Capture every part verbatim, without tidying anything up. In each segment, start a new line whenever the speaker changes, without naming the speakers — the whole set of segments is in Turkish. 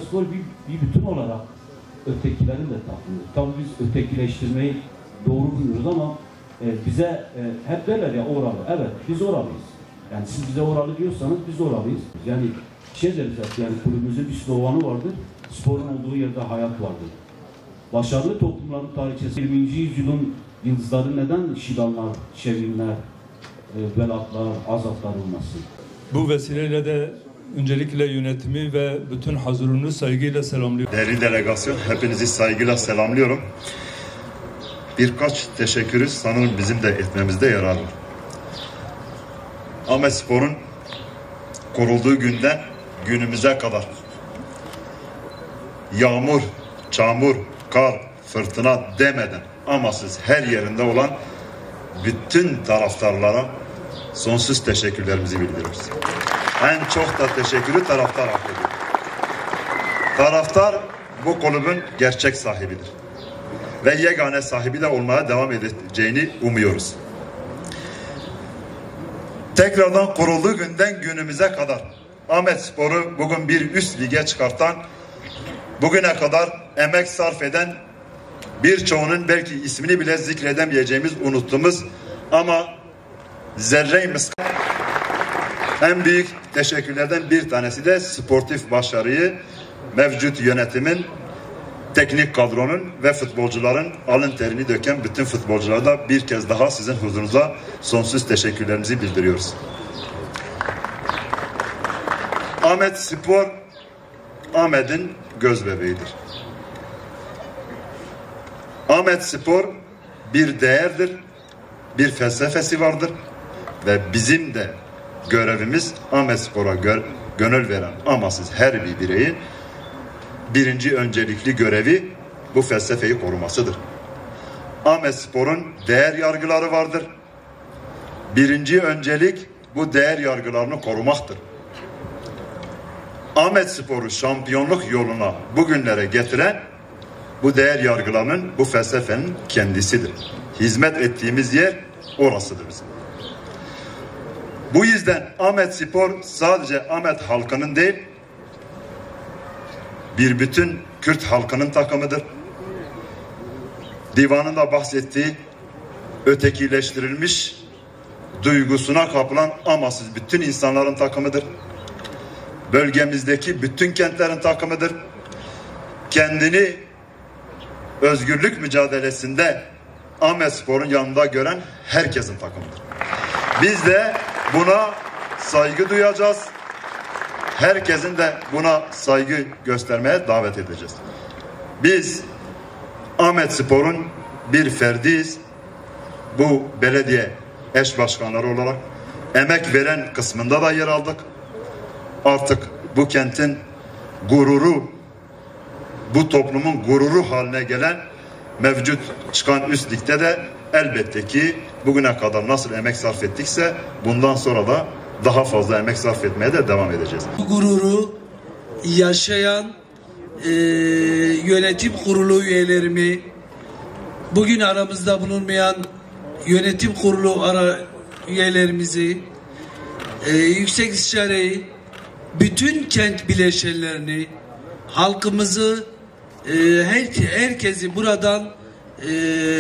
Ahmetspor bir, bir bütün olarak ötekilerin de takımıdır. Tabii biz ötekileştirmeyi doğru buluyoruz ama e, bize e, hep derler ya oralı. Evet, biz oralıyız. Yani siz bize oralı diyorsanız biz oralıyız. Yani şey deriz hep, yani kulübümüzün bir sloganı vardır. Sporun olduğu yerde hayat vardır. Başarılı toplumların tarihçesi yirminci yüzyılın yıldızları neden şilanlar, çevrimler, e, velatlar, azaplar olmasın?
Bu vesileyle de öncelikle yönetimi ve bütün hazırını saygıyla selamlıyorum.
Değerli delegasyon, hepinizi saygıyla selamlıyorum. Birkaç teşekkürü sanırım bizim de etmemizde yarar var. Ahmetspor'un kurulduğu günden günümüze kadar yağmur, çamur, kar, fırtına demeden amasız her yerinde olan bütün taraftarlara sonsuz teşekkürlerimizi bildiriyoruz. En çok da teşekkürü taraftar hak ediyor. Taraftar bu kulübün gerçek sahibidir. Ve yegane sahibi de olmaya devam edeceğini umuyoruz. Tekrardan kurulduğu günden günümüze kadar Ahmetspor'u bugün bir üst lige çıkartan, bugüne kadar emek sarf eden, birçoğunun belki ismini bile zikredemeyeceğimiz, unuttuğumuz ama zerre-i miskan en büyük teşekkürlerden bir tanesi de sportif başarıyı mevcut yönetimin, teknik kadronun ve futbolcuların alın terini döken bütün futbolculara da bir kez daha sizin huzurunuza sonsuz teşekkürlerimizi bildiriyoruz. Ahmetspor, Ahmet'in göz bebeğidir. Ahmetspor bir değerdir, bir felsefesi vardır ve bizim de görevimiz Ahmetspor'a gö gönül veren amasız her bir bireyin birinci öncelikli görevi bu felsefeyi korumasıdır. Ahmetspor'un değer yargıları vardır. Birinci öncelik bu değer yargılarını korumaktır. Ahmetspor'u şampiyonluk yoluna bugünlere getiren bu değer yargılarının, bu felsefenin kendisidir. Hizmet ettiğimiz yer orasıdır bizim. Bu yüzden Ahmetspor sadece Ahmet halkının değil, bir bütün Kürt halkının takımıdır. Divanın da bahsettiği ötekileştirilmiş, duygusuna kapılan amasız bütün insanların takımıdır. Bölgemizdeki bütün kentlerin takımıdır. Kendini özgürlük mücadelesinde Ahmetspor'un yanında gören herkesin takımıdır. Biz de buna saygı duyacağız. Herkesin de buna saygı göstermeye davet edeceğiz. Biz Ahmetspor'un bir ferdiyiz. Bu belediye eş başkanları olarak emek veren kısmında da yer aldık. Artık bu kentin gururu, bu toplumun gururu haline gelen mevcut çıkan üst ligde de elbette ki bugüne kadar nasıl emek sarf ettikse bundan sonra da daha fazla emek sarf etmeye de devam edeceğiz.
Bu gururu yaşayan e, yönetim kurulu üyelerimi, bugün aramızda bulunmayan yönetim kurulu ara üyelerimizi, e, yüksek istişareyi, bütün kent bileşenlerini, halkımızı, e, her, herkesi buradan e,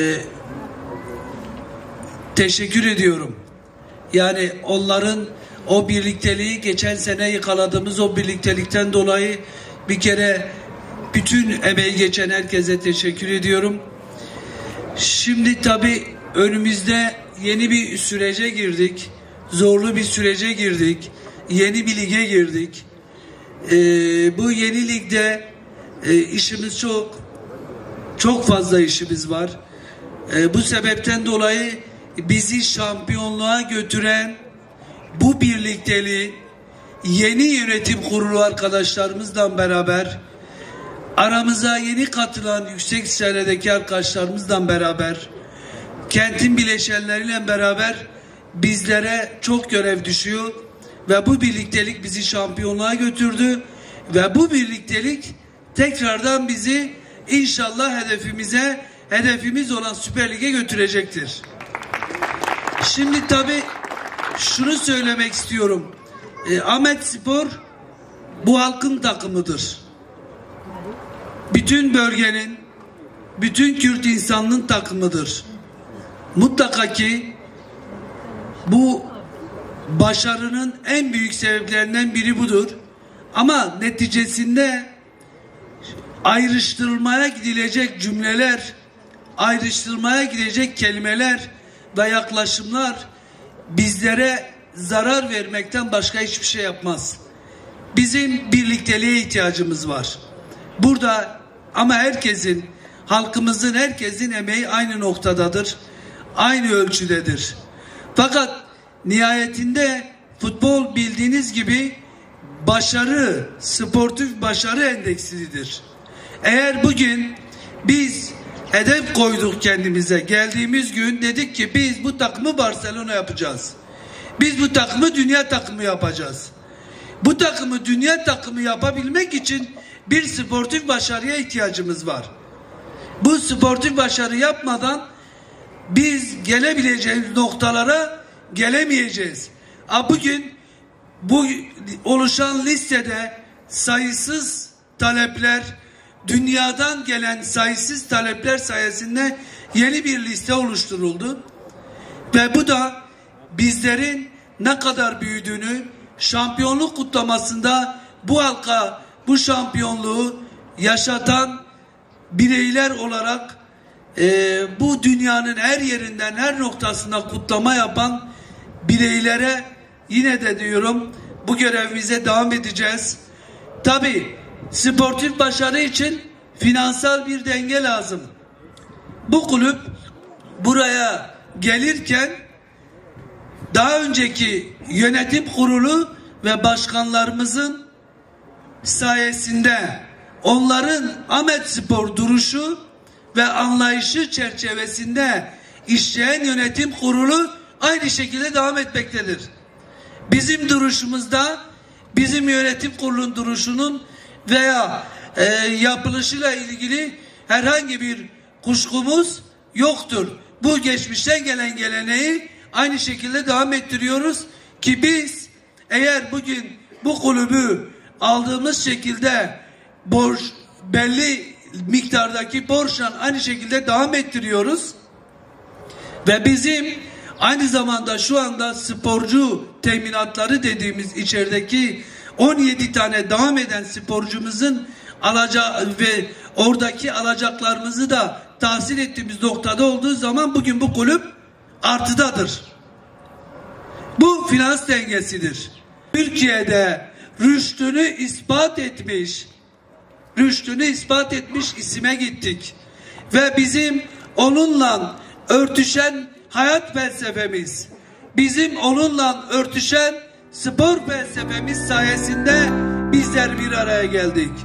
teşekkür ediyorum. Yani onların o birlikteliği, geçen sene yakaladığımız o birliktelikten dolayı bir kere bütün emeği geçen herkese teşekkür ediyorum. Şimdi tabii önümüzde yeni bir sürece girdik. Zorlu bir sürece girdik. Yeni bir lige girdik. Ee, bu yeni ligde e, işimiz çok. Çok fazla işimiz var. Ee, bu sebepten dolayı bizi şampiyonluğa götüren bu birlikteliği yeni yönetim kurulu arkadaşlarımızla beraber, aramıza yeni katılan yüksek istişaredeki arkadaşlarımızla beraber, kentin bileşenleriyle beraber bizlere çok görev düşüyor ve bu birliktelik bizi şampiyonluğa götürdü ve bu birliktelik tekrardan bizi inşallah hedefimize, hedefimiz olan Süper Lig'e götürecektir. Şimdi tabii şunu söylemek istiyorum. E, Ahmetspor bu halkın takımıdır. bütün bölgenin, bütün Kürt insanlığın takımıdır. Mutlaka ki bu başarının en büyük sebeplerinden biri budur. Ama neticesinde ayrıştırılmaya gidilecek cümleler, ayrıştırmaya gidecek kelimeler ve yaklaşımlar bizlere zarar vermekten başka hiçbir şey yapmaz. Bizim birlikteliğe ihtiyacımız var. Burada ama herkesin, halkımızın, herkesin emeği aynı noktadadır. Aynı ölçüdedir. Fakat nihayetinde futbol bildiğiniz gibi başarı, sportif başarı endekslidir. Eğer bugün biz hedef koyduk kendimize, geldiğimiz gün dedik ki biz bu takımı Barcelona yapacağız. Biz bu takımı dünya takımı yapacağız. Bu takımı dünya takımı yapabilmek için bir sportif başarıya ihtiyacımız var. Bu sportif başarı yapmadan biz gelebileceğimiz noktalara gelemeyeceğiz. Ha, bugün bu oluşan listede sayısız talepler, dünyadan gelen sayısız talepler sayesinde yeni bir liste oluşturuldu. Ve bu da bizlerin ne kadar büyüdüğünü, şampiyonluk kutlamasında bu halka bu şampiyonluğu yaşatan bireyler olarak e, bu dünyanın her yerinden, her noktasında kutlama yapan bireylere yine de diyorum bu görevimize devam edeceğiz. Tabii sportif başarı için finansal bir denge lazım. Bu kulüp buraya gelirken daha önceki yönetim kurulu ve başkanlarımızın sayesinde onların Ahmetspor duruşu ve anlayışı çerçevesinde işleyen yönetim kurulu aynı şekilde devam etmektedir. Bizim duruşumuzda, bizim yönetim kurulunun duruşunun veya e, yapılışıyla ilgili herhangi bir kuşkumuz yoktur. Bu geçmişten gelen geleneği aynı şekilde devam ettiriyoruz ki biz eğer bugün bu kulübü aldığımız şekilde borç, belli miktardaki borçla aynı şekilde devam ettiriyoruz ve bizim aynı zamanda şu anda sporcu teminatları dediğimiz içerideki on yedi tane devam eden sporcumuzun alacağı ve oradaki alacaklarımızı da tahsil ettiğimiz noktada olduğu zaman bugün bu kulüp artıdadır. Bu finans dengesidir. Türkiye'de rüştünü ispat etmiş, rüştünü ispat etmiş isime gittik. Ve bizim onunla örtüşen hayat felsefemiz, bizim onunla örtüşen spor felsefemiz sayesinde bizler bir araya geldik.